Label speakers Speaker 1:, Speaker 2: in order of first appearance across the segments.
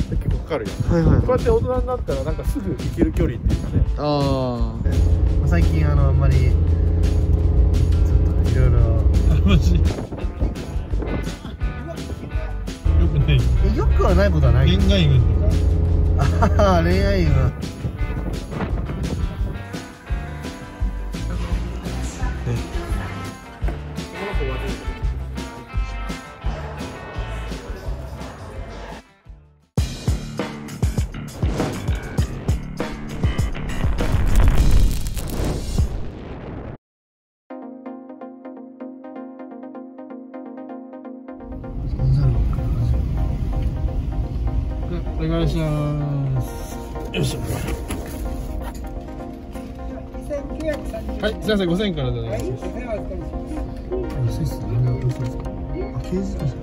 Speaker 1: 結構かかるよ。
Speaker 2: はいはい。
Speaker 1: こうやって大人になったらなんかすぐ行ける距離っていうかね。
Speaker 2: ああ。最近あんまりちょっといろいろ。
Speaker 1: マジ。よくない。
Speaker 2: よくはないことはない。
Speaker 1: 恋愛運とか。
Speaker 2: ああ、恋愛運は。
Speaker 1: お願いします。よいしょ。はい、すみません、5000円からでお願いします。
Speaker 2: 安いっすね。安いっすか。あ、刑事ですか。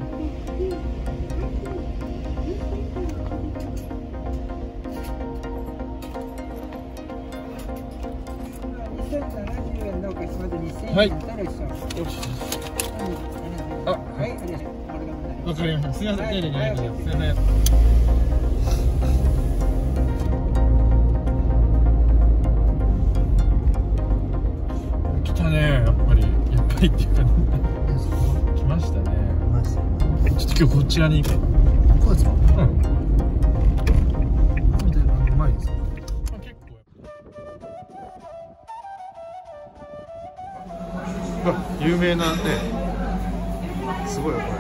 Speaker 1: はい。よし。あ、はい、わかりました。すみません、丁寧にありがとうございます。すみません。来たね、やっぱりっていうか、ね、来ましたね。ちょっと今日こちらに行こう。
Speaker 2: こうですか。うん。
Speaker 1: なん
Speaker 2: でうまいですか。
Speaker 1: 結構。有名なね。すごいよこれ。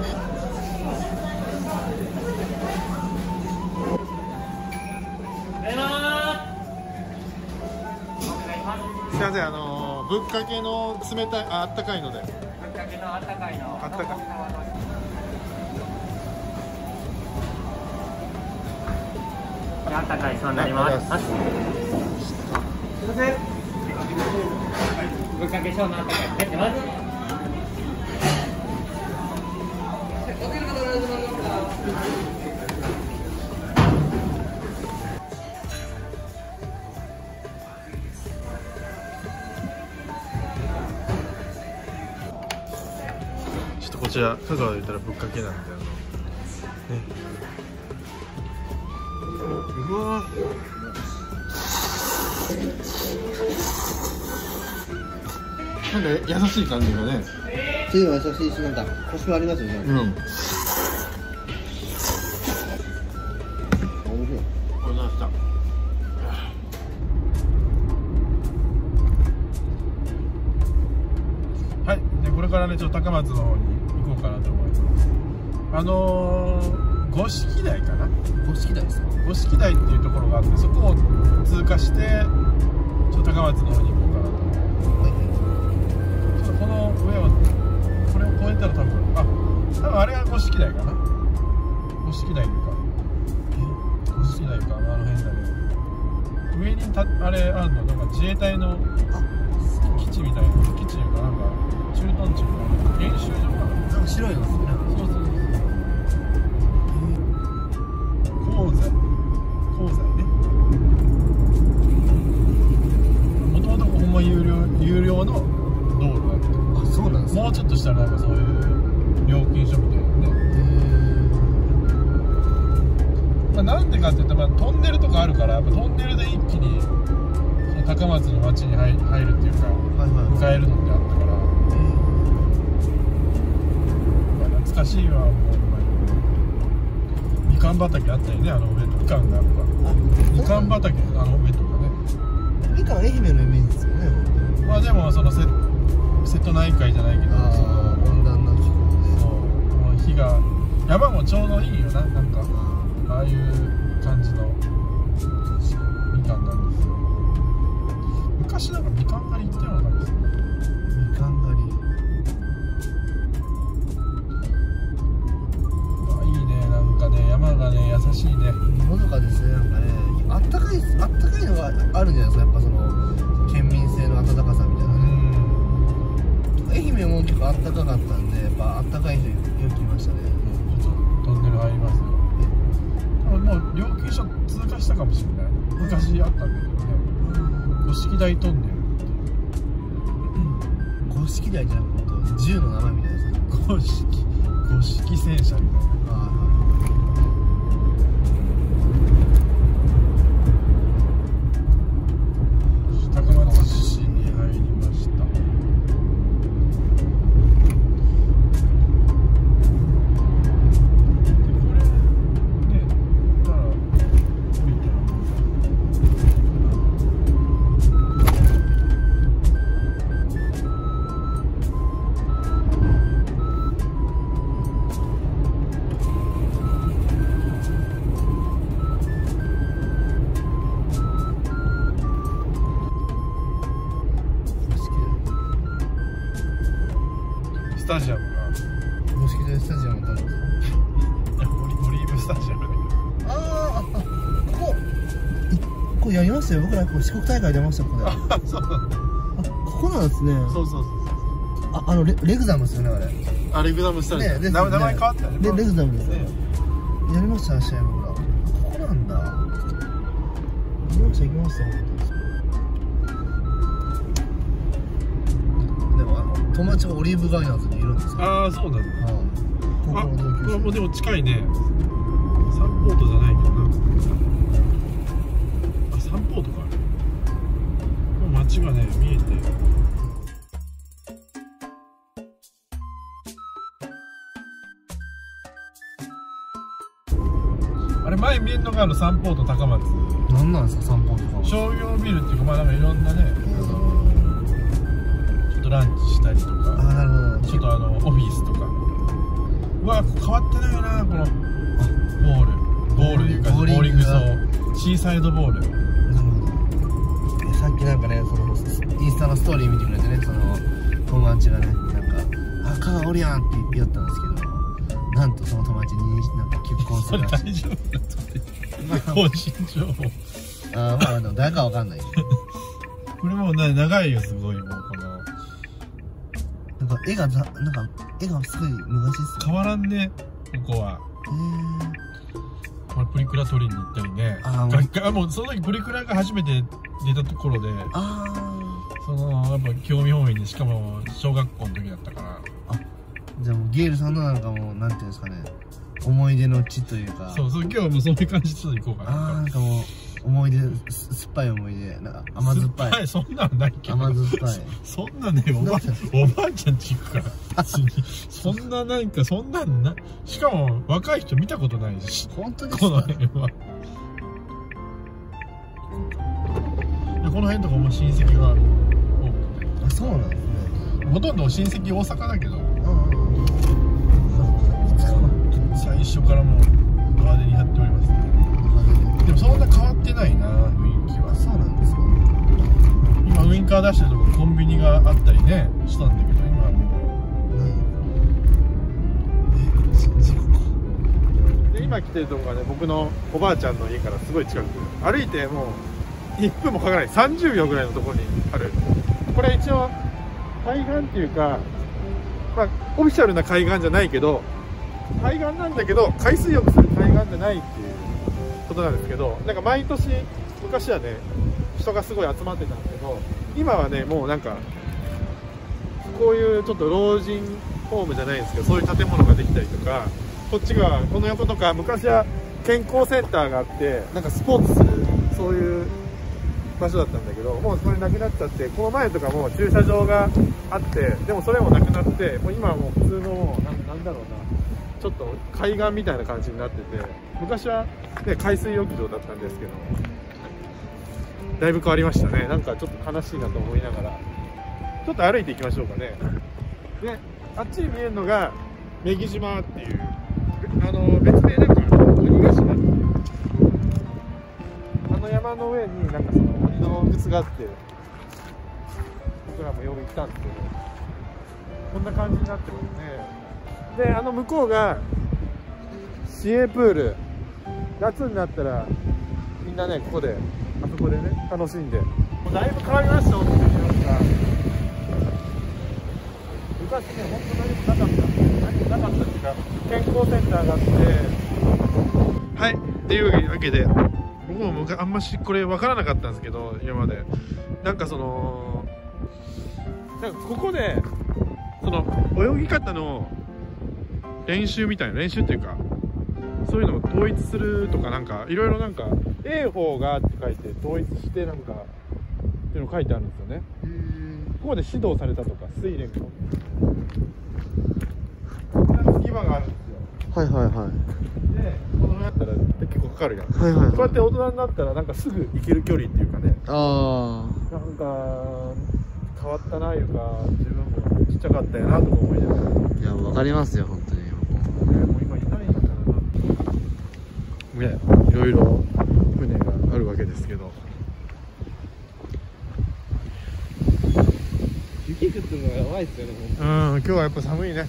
Speaker 1: すみません、ぶっかけの冷たい、あったかいので。ぶっかけのあったかいの。あったかい。
Speaker 3: あったかいそうになります。すみません。ぶっかけ小のあったかい入ってます。
Speaker 1: ちょっとこちら香川で言ったらぶっかけなんでね。うわなんか優しい感じがね。
Speaker 2: 手は優しいし、なんかコシはありますよね。
Speaker 1: うん。
Speaker 2: 面白い。
Speaker 1: これなんした。はい。でこれからねちょっと高松の方に行こうかなと思います。五色台かな。
Speaker 2: 五色台ですか。
Speaker 1: 五色台っていうところがあって、そこを通過してちょっと高松の方に行こうかなと思います。ちょっとこの上をこれを越えたら多分あれが五色台かな。五色台か五色台かあの辺だね。上にあれあるのなんか自衛隊の基地みたいな、基地かなんか駐屯地みたいな演習場かな。
Speaker 2: なんか白いのですね。
Speaker 1: そうそうそう。香西ね。もともとほんま有料の道路だった。
Speaker 2: あ、そうなんですか。
Speaker 1: もうちょっとしたらなんかそういう料金所みたいなね。なんでかって言ったら、トンネルとかあるから、やっぱトンネルで一気にその高松の町に入るっていうか、迎えるのってあったから、懐かしいわ。もうみかん畑あったりね、あの上とみかんがやっぱみかん畑あの上とかね。
Speaker 2: みかんは愛媛のイメージですよね。
Speaker 1: まあでもその瀬戸内海じゃないけど、
Speaker 2: 温暖な気候で、
Speaker 1: そうもう日が山もちょうどいいよな、なんかああいう感じのみかんなんですよ。昔なんかみかん狩り行ったような感じですね。
Speaker 2: みかん狩り。
Speaker 1: いいね、なんかね、山がね優しいね。
Speaker 2: のどかですね。なんかね、あったかいのがあるんじゃないですか。やっぱその県民性の温かさみたいなね。愛媛も結構あったかかったんで、やっぱあったかい人よく来ましたね。
Speaker 1: ちょっとトンネル入りますよ。もう料金所通過したかもしれない。昔あったんだけどね。五色台トンネルっていう。
Speaker 2: 五色台じゃなくて銃の名前みたいですね。
Speaker 1: 五色戦車みたいな。 スタジアムが
Speaker 2: 五色台スタジアムってあるんですか？
Speaker 1: オリーブスタジアムだ
Speaker 2: ああ、ここやりましたよ。僕らこう四国大会出ました。ここで。
Speaker 1: けどそうなんだ。
Speaker 2: ここなんですね。
Speaker 1: そうそう
Speaker 2: レグザムですよね、あれ。
Speaker 1: レグザムスタジアム、
Speaker 2: ね、
Speaker 1: 名前変わったよね。
Speaker 2: レグザムですね。
Speaker 1: ね
Speaker 2: やりました、試合僕ら。ここなんだ。行きました。でも友達がオリーブガイナーズにいるんですよ。
Speaker 1: ああ、そうなんだ。
Speaker 2: 高校の同級生。
Speaker 1: もうでも近いね。サンポートじゃないけどな。サンポートか。もう街がね見えて。あれ前見えるのがサンポート高松。
Speaker 2: なんなんですか、サンポート高松。
Speaker 1: 商業ビルっていうか、まあなんかいろんなね、ちょっとランチしたりとか、
Speaker 2: なるほど。
Speaker 1: ちょっとオフィスとか。うわ、変わってないな、このボールいうかボーリング場、シーサイドボール。
Speaker 2: なるほど。さっきなんかね、そのインスタのストーリー見てくれてね、その友達がね、なんか香川おるやんって言ってやったんですけど、なんとその友達になんか結婚するらしい。
Speaker 1: 大丈夫だと個人情報。
Speaker 2: まあでも誰かわかんない。
Speaker 1: これもう長いよ、すごい。もうこの
Speaker 2: なんか絵がすごい昔っすよ。
Speaker 1: 変わらんね、ここは。これプリクラ撮りに行ったりね。もうその時プリクラが初めて出たところで、やっぱ興味本位に、しかも小学校の時だったから。
Speaker 2: じゃあもうゲールさんのなんかもうなんていうんですかね、思い出の地というか。
Speaker 1: そう今日はもうそういう感じでちょっと行こうかな。
Speaker 2: なんかもう思い出、酸っぱい思い出、なんか甘酸っぱい。
Speaker 1: そんなんないけど。
Speaker 2: 甘酸っぱい。
Speaker 1: そんなね、おばあちゃんち行くから。そんななんか、そんなんな、しかも若い人見たことないし。
Speaker 2: 本当ですか？
Speaker 1: この辺は。この辺とかも親戚が多くて。
Speaker 2: そうなんですね。
Speaker 1: ほとんど親戚大阪だけど。最初からもうド派手にやっておりますね。でもそんな変わってないな、雰囲気は。
Speaker 2: そうなんですか。
Speaker 1: 今ウインカー出してるとこコンビニがあったりねしたんだけど、今はもうで今来てるとこがね、僕のおばあちゃんの家からすごい近く、歩いてもう1分もかからない30秒ぐらいのところにある。これ一応海岸っていうか、まあオフィシャルな海岸じゃないけど、海岸なんだけど海水浴する海岸じゃないっていうことなんですけど、なんか毎年昔はね人がすごい集まってたんですけど、今はねもうなんかこういうちょっと老人ホームじゃないんですけど、そういう建物ができたりとか、こっち側この横とか昔は健康センターがあって、なんかスポーツするそういう場所だったんだけど、もうそれなくなっちゃって、この前とかも駐車場があって、でもそれもなくなって、もう今はもう普通のなんだろうな、ちょっと海岸みたいな感じになってて、昔は、ね、海水浴場だったんですけど、だいぶ変わりましたね。なんかちょっと悲しいなと思いながら、ちょっと歩いていきましょうかね。で、あっちに見えるのが女木島っていう、別名なんか鬼ヶ島っていう、山の上になんかその鬼の洞窟があって、僕らもよく行ったんですけど、こんな感じになってますね。で、向こうが市営プール、夏になったらみんなね、ここであそこでね楽しんで、もうだいぶ変わりましたよって言いますが、昔ね本当何もなかったっていうか、健康センターがあって、はい、っていうわけで僕もあんましこれ分からなかったんですけど、今までなんかそのなんかここでその泳ぎ方の練習みたいな、練習っていうかそういうのを統一するとか、なんかいろいろなんか泳法がって書いて統一してなんかっていうの書いてあるんですよね。ここで指導されたとか、水練のこんな隙間があるんですよ。
Speaker 2: はいはいはい。
Speaker 1: で子供やったら結構かかるやん。
Speaker 2: はいはいはい。
Speaker 1: こうやって大人になったらなんかすぐ行ける距離っていうかね、
Speaker 2: あ
Speaker 1: なんか変わったないうか、自分もちっちゃかったよなとか思いながら、
Speaker 2: いや、わかりますよ本当に。
Speaker 1: もう今いないんだなね、いろいろ船があるわけですけど、意
Speaker 2: 雪降ってるのがやばいっすよね。
Speaker 1: 今日はやっぱ寒いね。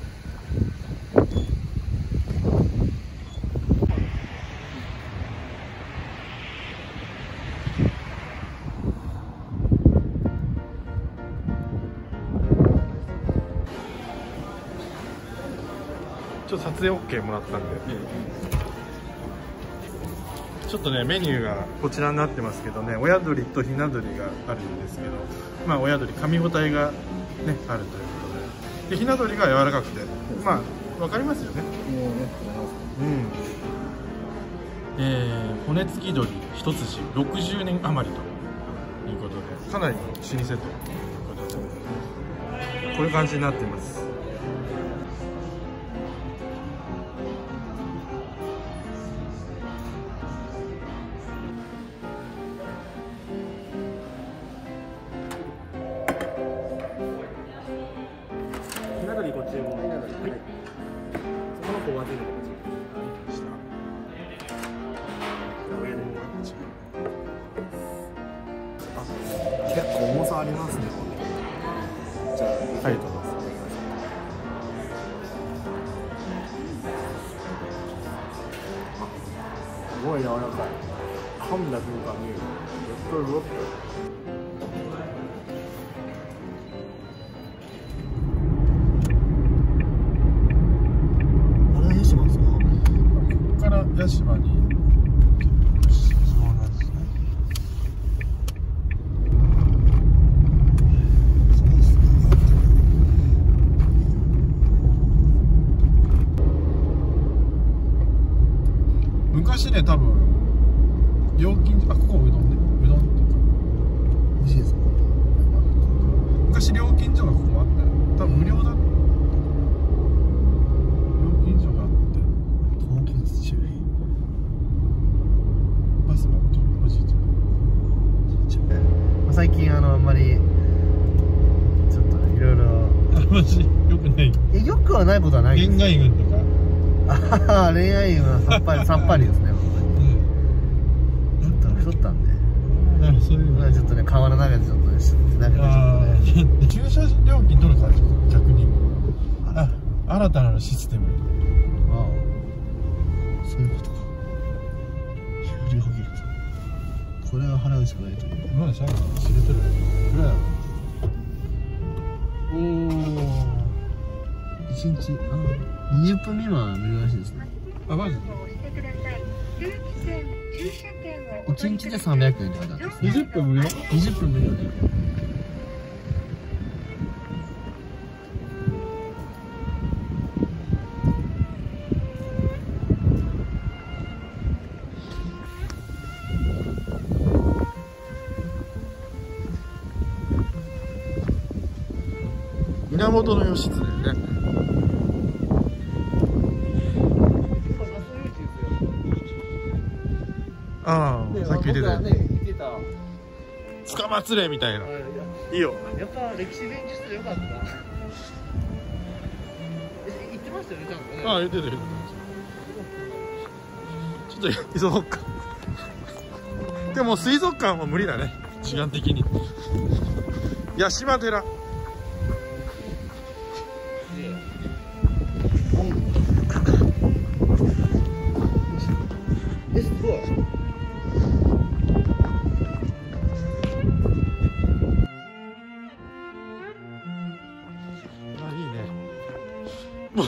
Speaker 1: ちょっと撮影 OK もらったんで、ちょっとねメニューがこちらになってますけどね、親鳥とひな鳥があるんですけど、まあ親鳥噛み応えがねあるということで、ひな鳥が柔らかくて、まあ分かりますよね。骨付き鳥一筋60年余りということで、かなりの老舗ということで、こういう感じになっています。
Speaker 3: ひな鳥ご注文。はい。その子は全部ご注文。
Speaker 2: 結構重さありますね。じゃあ、
Speaker 1: はい、どうぞ。
Speaker 2: すごい柔らかい。噛んだ瞬間にロッとロッと。あれ屋島ですか？
Speaker 1: ここから屋島に。昔ね、多分料金所、あ、ここうどんね、うどんっていうか
Speaker 2: 美味しいですか？
Speaker 1: 昔料金所がここもあったよ。多分無料だった。料金所があって
Speaker 2: 東京土浦
Speaker 1: バスもおじいちゃん。
Speaker 2: 最近あんまりちょっとねいろいろ
Speaker 1: マジよくない。
Speaker 2: よくはないことはないです。
Speaker 1: 恋愛運とか。
Speaker 2: ああ、恋愛運はさっぱりさっぱりですね。ちょっと太ったんで。
Speaker 1: そういうの。
Speaker 2: ちょっとね川の中でちょっとねシュッて投げてちょっとね。
Speaker 1: 駐車料金取るから逆に。あ、新たなるシステム。
Speaker 2: ああ、そういうことか。有料ギルド。これは払うしかないという。
Speaker 1: 今までシャン知れてる。くらいやろ。おお。
Speaker 2: 1日20分未満は無料らしいですね。
Speaker 1: あ、マジで
Speaker 2: 1日で300円って書いてあるんです。
Speaker 1: 20分無料
Speaker 2: 20分無料で。
Speaker 1: 源義経ね。ああ、さっき言ってたよね。捕まつれみたいな。いいよ。
Speaker 2: やっぱ歴史勉強してよかった。言ってましたよね、多分ね。
Speaker 1: ああ、言ってた言ってた。ちょっと急ごうか。でも水族館は無理だね、時間的に。八島寺。
Speaker 2: すごい。
Speaker 1: あ、いいね。もう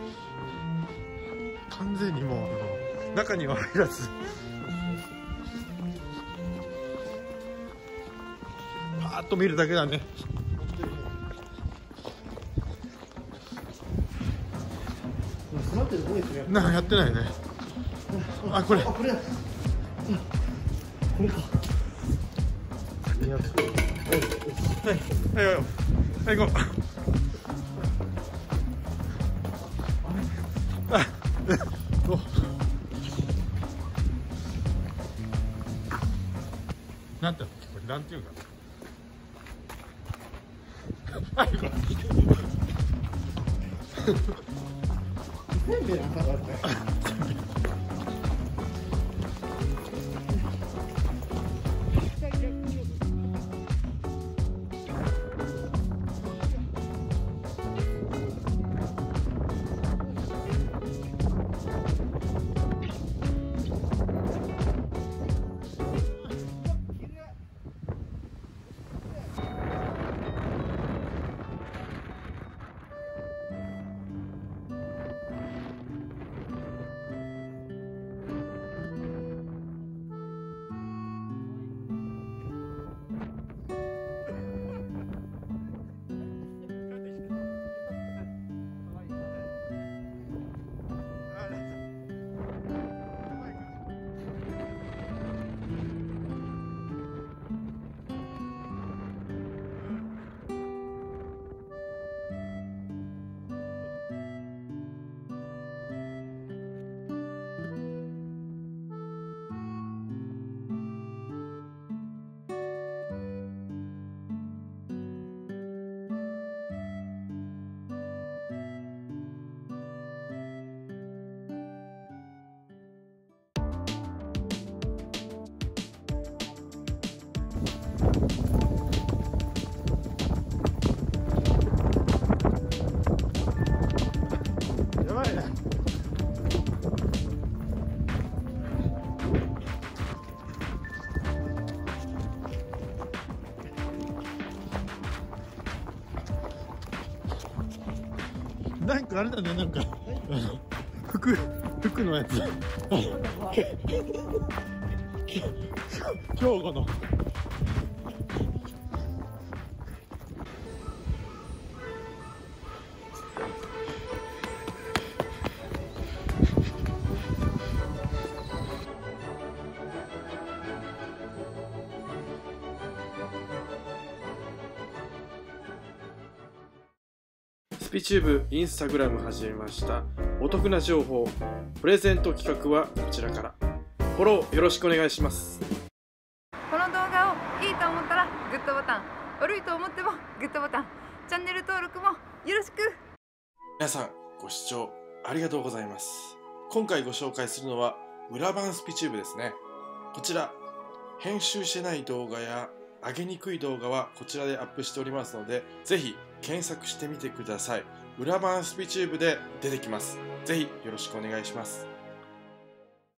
Speaker 1: 完全にもう中には入らずパーッと見るだけだね。なんかやってないね。あ、これ。
Speaker 2: これか。
Speaker 1: はい、はい、はい、行こう。あ、お。なんていうの、これ、なんていうか。はい、これ。
Speaker 2: せんべいなんかだって。
Speaker 1: やばいね。なんかあれだね、なんか服のやつ兵庫のスピチューブインスタグラム始めました。お得な情報、プレゼント企画はこちらから。フォローよろしくお願いします。
Speaker 4: この動画をいいと思ったらグッドボタン、悪いと思ってもグッドボタン、チャンネル登録もよろしく。
Speaker 1: 皆さんご視聴ありがとうございます。今回ご紹介するのは裏版スピチューブですね。こちら編集してない動画や上げにくい動画はこちらでアップしておりますので、ぜひ検索してみてください。裏版スピチューブで出てきます。ぜひよろしくお願いします。